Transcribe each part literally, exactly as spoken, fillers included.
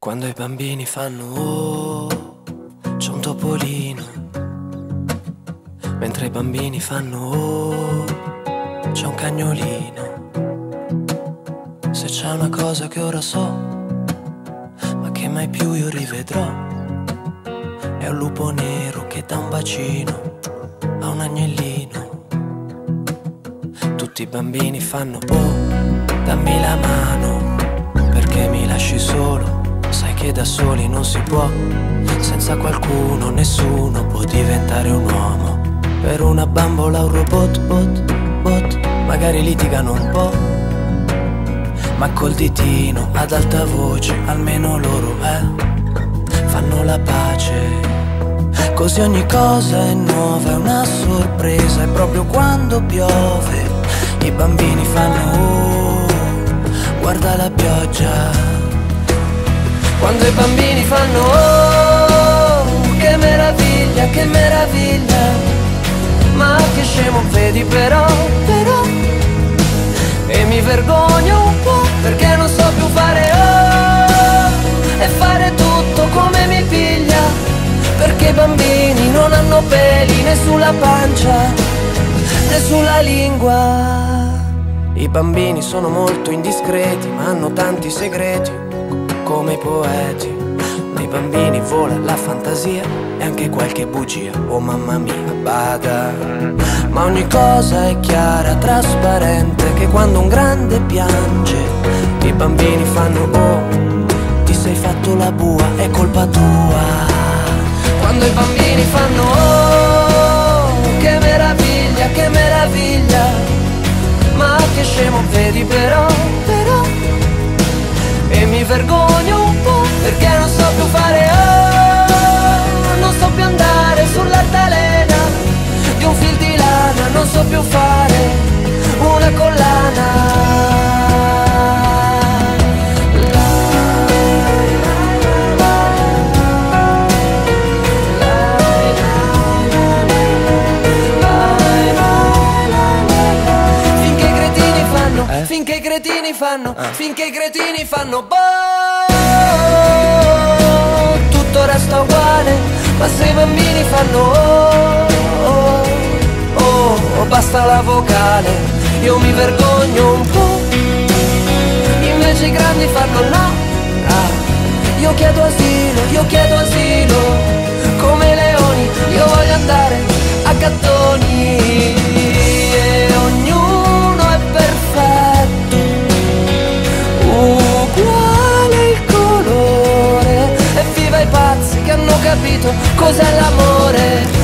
Quando i bambini fanno oh, c'è un topolino. Mentre i bambini fanno oh, c'è un cagnolino. Se c'è una cosa che ora so, ma che mai più io rivedrò, è un lupo nero che dà un bacino a un agnellino. Tutti i bambini fanno oh, dammi la mano, perché mi lasci solo. Sai che da soli non si può, senza qualcuno nessuno può diventare un uomo. Per una bambola un robot, bot, bot, magari litigano un po', ma col ditino ad alta voce almeno loro eh, fanno la pace. Così ogni cosa è nuova, è una sorpresa. E proprio quando piove i bambini fanno oh, guarda la pioggia. Quando i bambini fanno oh, che meraviglia, che meraviglia. Ma che scemo vedi però, però. E mi vergogno un po' perché non so più fare oh, e fare tutto come mi piglia. Perché i bambini non hanno peli né sulla pancia né sulla lingua. I bambini sono molto indiscreti ma hanno tanti segreti come i poeti. Nei bambini vola la fantasia e anche qualche bugia, oh mamma mia, bada. Ma ogni cosa è chiara, trasparente, che quando un grande piange i bambini fanno oh, ti sei fatto la bua, è colpa tua. Quando i bambini fanno oh, che meraviglia, che meraviglia. Ma che scemo vedi però, però. E mi vergogno un po' perché non so più fare oh, non so più andare sull'altalena di un fil di lana, non so più fare una collana. Finché i cretini fanno, eh? finché i cretini fanno, ah. finché i cretini fanno boh, tutto resta uguale. Ma se i bambini fanno oh, oh, oh, oh, basta la vocale, io mi vergogno un po'. Invece i grandi fanno no, ah, io chiedo asilo, io chiedo asilo. Come leoni, io voglio andare a gattoni. E ognuno è perfetto, uguale il colore. E viva i pazzi che hanno capito cos'è l'amore.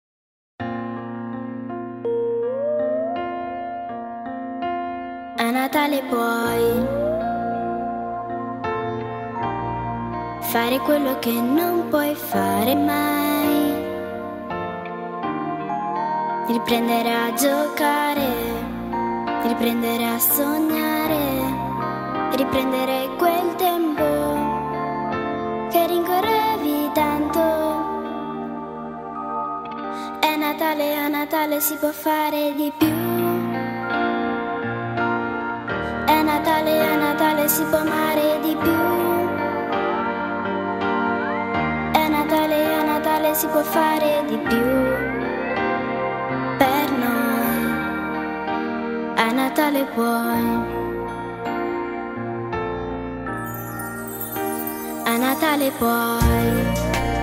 A Natale puoi fare quello che non puoi fare mai, riprendere a giocare, riprendere a sognare, riprendere quel tempo che rincorrevi tanto. È Natale, a Natale si può fare di più. È Natale, a Natale si può amare di più. È Natale, a Natale si può fare di più. Per noi a Natale puoi. A Natale puoi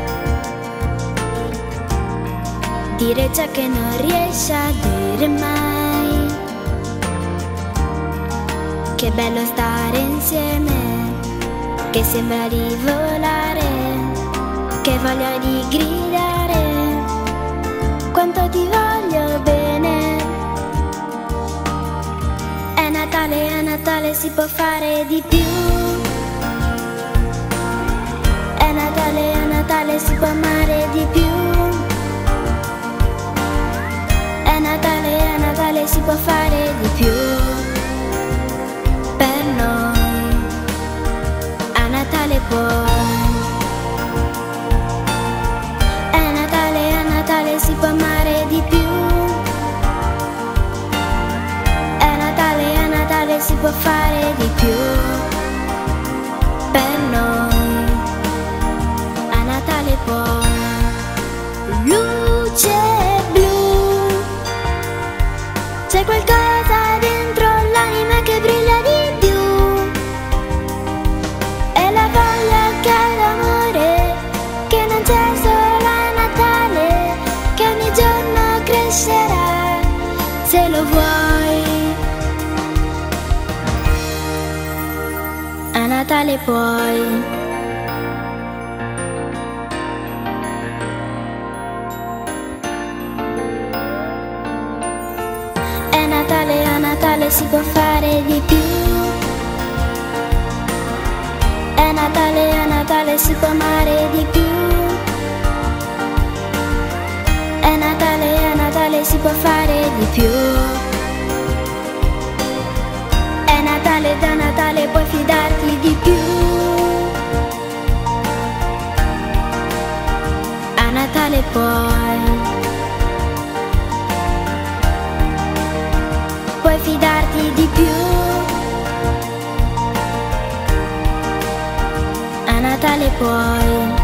dire ciò che non riesci a dire mai. Che bello stare insieme, che sembra di volare, che voglia di gridare quanto ti voglio bene. È Natale, a Natale si può fare di più. È Natale, a Natale si può amare di più. È Natale, a Natale si può fare di più. Per noi a Natale puoi. È Natale, a Natale si può amare di più. È Natale, a Natale si può fare di più. Per noi Natale puoi. È Natale, a Natale si può fare di più. È Natale, a Natale si può amare di più. È Natale, a Natale si può fare di più. È Natale, da Natale puoi fidarti di più. A Natale puoi. Puoi fidarti di più. A Natale puoi.